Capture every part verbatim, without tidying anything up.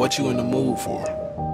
What you in the mood for?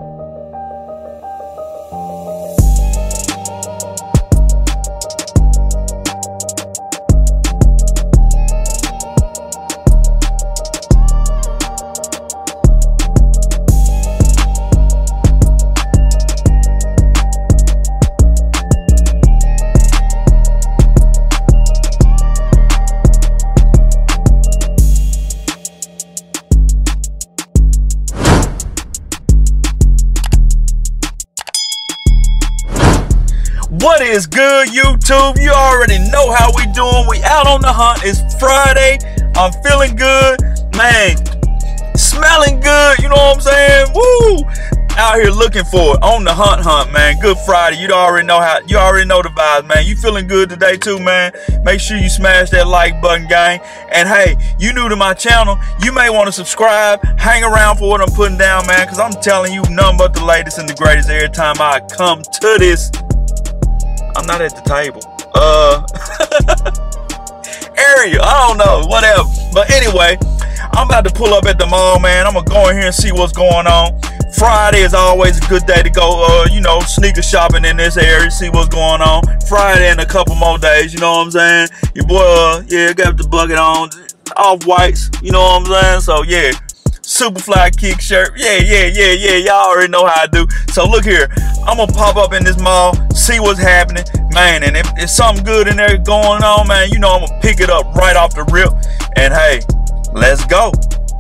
What is good, YouTube? You already know how we doing. We out on the hunt. It's Friday. I'm feeling good, man. Smelling good. You know what I'm saying? Woo! Out here looking for it on the hunt, hunt, man. Good Friday. You already know how. You already know the vibes, man. You feeling good today too, man? Make sure you smash that like button, gang. And hey, you new to my channel, you may want to subscribe. Hang around for what I'm putting down, man, because I'm telling you nothing but the latest and the greatest every time I come to this. I'm not at the table. Uh, area, I don't know, whatever. But anyway, I'm about to pull up at the mall, man. I'm gonna go in here and see what's going on. Friday is always a good day to go, uh, you know, sneaker shopping in this area, see what's going on. Friday and a couple more days, you know what I'm saying? Your boy, uh, yeah, got the bucket on, off whites, you know what I'm saying? So yeah. Superfly kick shirt. Yeah, yeah, yeah, yeah. Y'all already know how I do. So look here. I'm gonna pop up in this mall, see what's happening. Man, and if there's something good in there going on, man, you know I'm gonna pick it up right off the rip. And hey, let's go.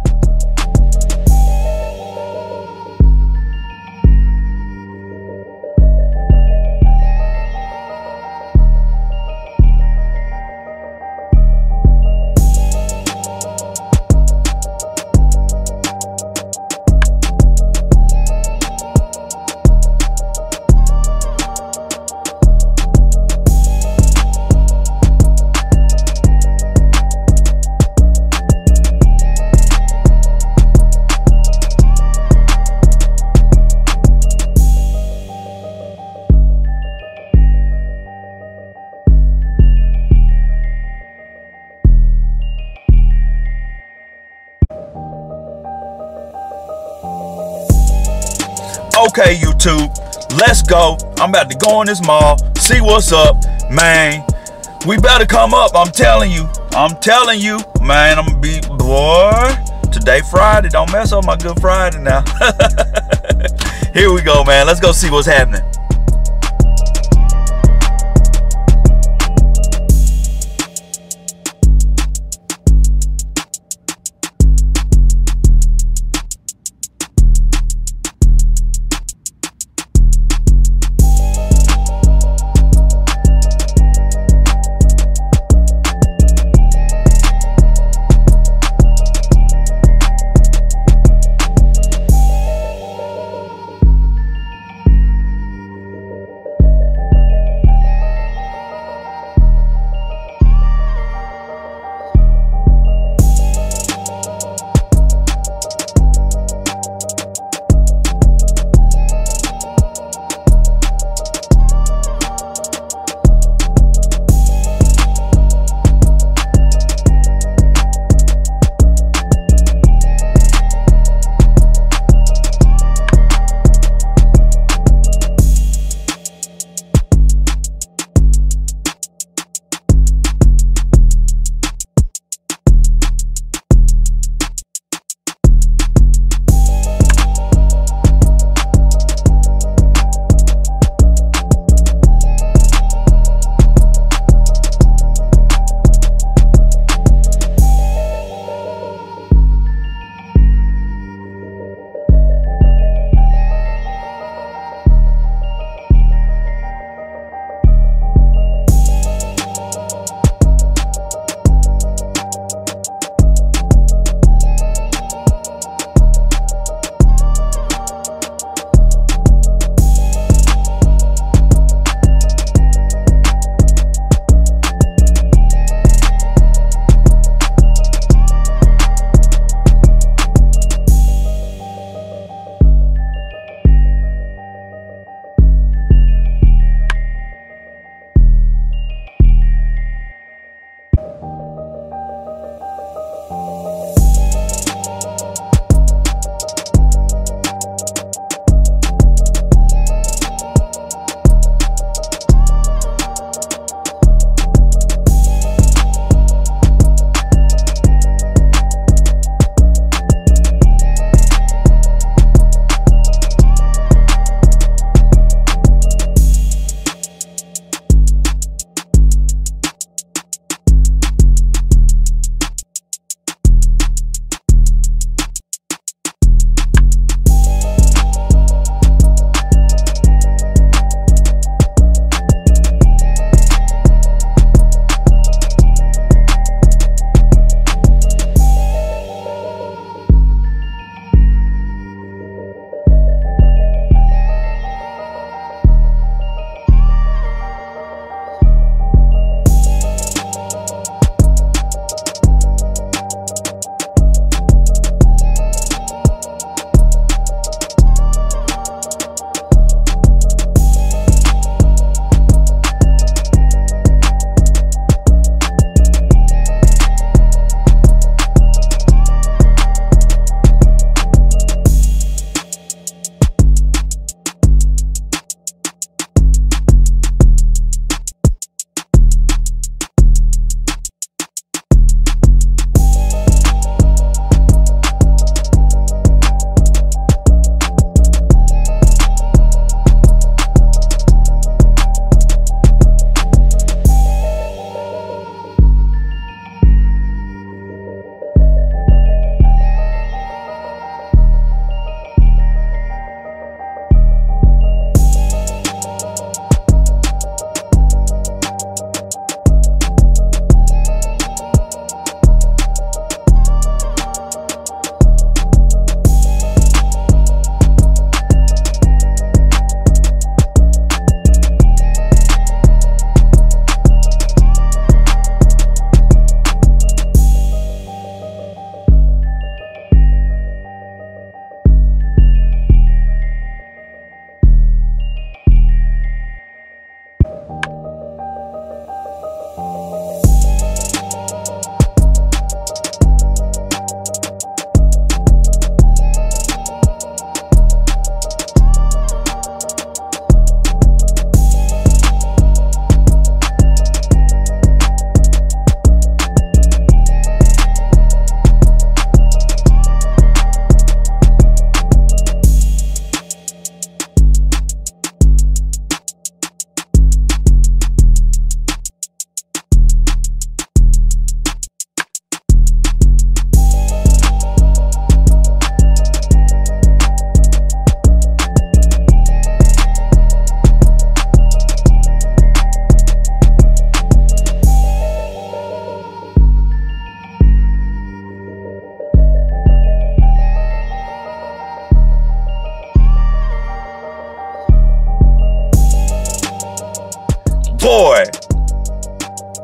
Okay, YouTube, let's go. I'm about to go in this mall, see what's up, man. We better come up, I'm telling you. I'm telling you, man, I'm gonna be, boy, today Friday. Don't mess up my Good Friday now. Here we go, man. Let's go see what's happening.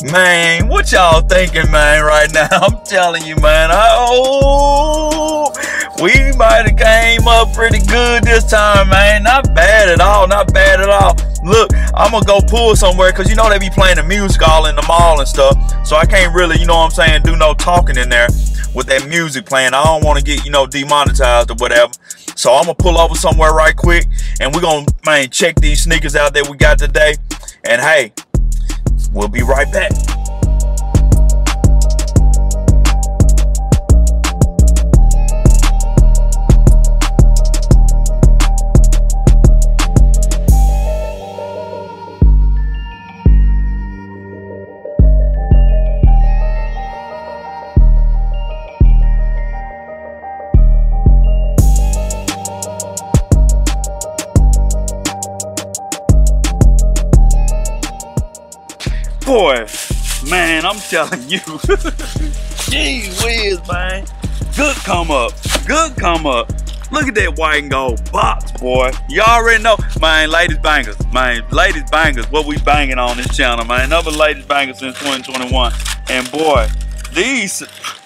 Man, what y'all thinking, man, right now? I'm telling you, man. Oh, we might have came up pretty good this time, man. Not bad at all. Not bad at all. Look, I'm going to go pull somewhere because, you know, they be playing the music all in the mall and stuff. So I can't really, you know what I'm saying, do no talking in there with that music playing. I don't want to get, you know, demonetized or whatever. So I'm going to pull over somewhere right quick. And we're going to, man, check these sneakers out that we got today. And, hey, we'll be right back. Boy, man, I'm telling you, gee whiz, man, good come up, good come up. Look at that white and gold box, boy. You already know, man, latest bangers, man, latest bangers, what we banging on this channel, man. Another latest bangers since twenty twenty-one. And boy, these,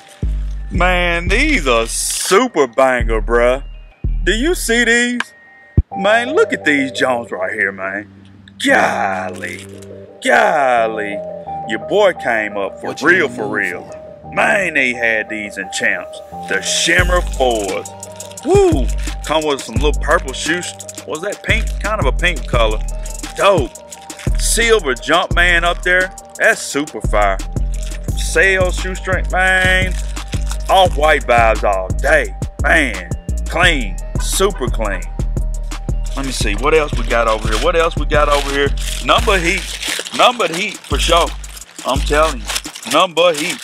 man, these are super banger, bruh. Do you see these? Man, look at these Jones right here, man. Golly. Golly, your boy came up for real, for real. Man, they had these in Champs. The Shimmer fours. Woo! Come with some little purple shoes. Was that pink? Kind of a pink color. Dope. Silver Jumpman up there. That's super fire. Sale shoestring, man. Off-white vibes all day. Man, clean. Super clean. Let me see. What else we got over here? What else we got over here? Number Heat. Number Heat for sure. I'm telling you. Number Heat.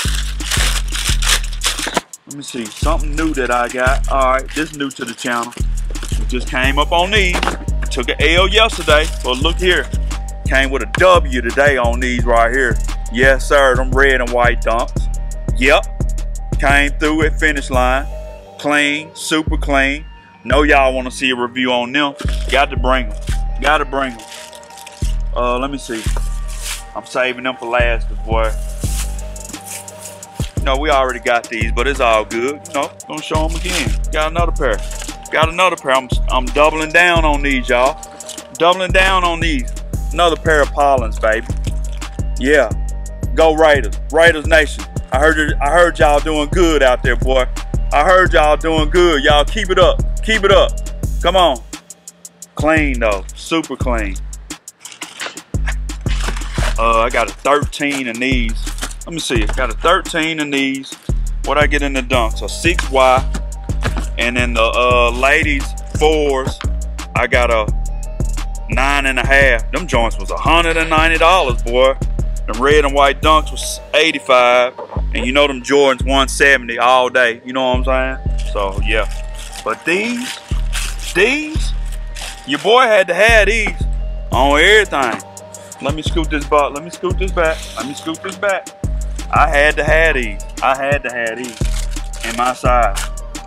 Let me see. Something new that I got. Alright, this new to the channel. We just came up on these. Took an L yesterday. But look here. Came with a W today on these right here. Yes, sir. Them red and white dunks. Yep. Came through at finish line. Clean. Super clean. Know y'all want to see a review on them. Got to bring them. Got to bring them. Uh, let me see. I'm saving them for last, boy. You know, we already got these, but it's all good. You know, gonna show them again. Got another pair. Got another pair. I'm, I'm doubling down on these, y'all. Doubling down on these. Another pair of Pollins, baby. Yeah. Go Raiders. Raiders Nation. I heard, I heard y'all doing good out there, boy. I heard y'all doing good. Y'all keep it up. Keep it up. Come on. Clean, though. Super clean. Uh, I got a thirteen in these. Let me see. I got a thirteen in these. What I get in the dunks? A six Y. And then the uh, ladies fours, I got a nine and a half. Them joints was one hundred ninety dollars, boy. Them red and white dunks was eighty-five. And you know them Jordans one seventy all day. You know what I'm saying? So, yeah. But these, these, your boy had to have these on everything. Let me scoot this back. Let me scoot this back. Let me scoot this back. I had to have these. I had to have these in my size.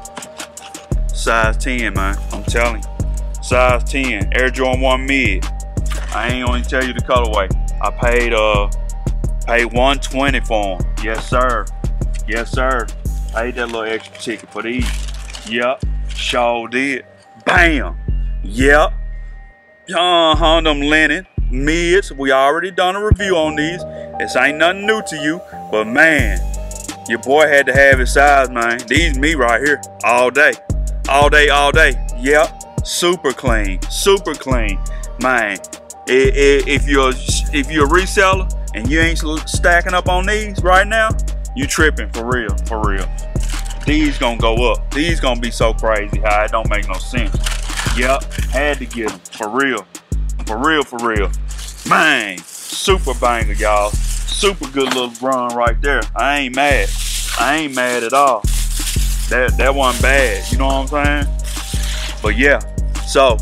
Size ten, man. I'm telling you. Size ten. Air Jordan one mid. I ain't gonna tell you the colorway. I paid uh paid one twenty for them. Yes, sir. Yes, sir. Paid that little extra ticket for these. Yep. Sure did. Bam. Yep. Uh-huh, them linen. Mids, we already done a review on these. This ain't nothing new to you, but man, your boy had to have his size, man. These me right here, all day, all day, all day. Yep, super clean, super clean, man. If you're if you're a reseller and you ain't stacking up on these right now, you tripping for real, for real. These gonna go up. These gonna be so crazy how it don't make no sense. Yep, had to get them for real. For real, for real. Man, super banger, y'all. Super good little run right there. I ain't mad. I ain't mad at all. That that wasn't bad, you know what I'm saying? But yeah, so,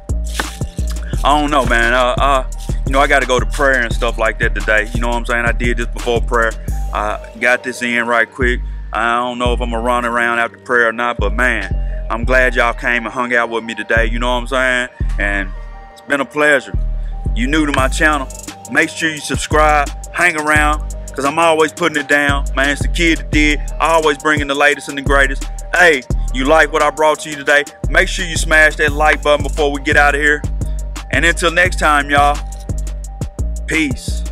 I don't know, man. Uh, uh, you know, I got to go to prayer and stuff like that today. You know what I'm saying? I did this before prayer. I got this in right quick. I don't know if I'm going to run around after prayer or not, but man, I'm glad y'all came and hung out with me today. You know what I'm saying? And been a pleasure. You new to my channel, make sure you subscribe, hang around, because I'm always putting it down. Man, it's the kid that did. I always bring in the latest and the greatest. Hey, you like what I brought to you today? Make sure you smash that like button before we get out of here. And until next time, y'all, peace.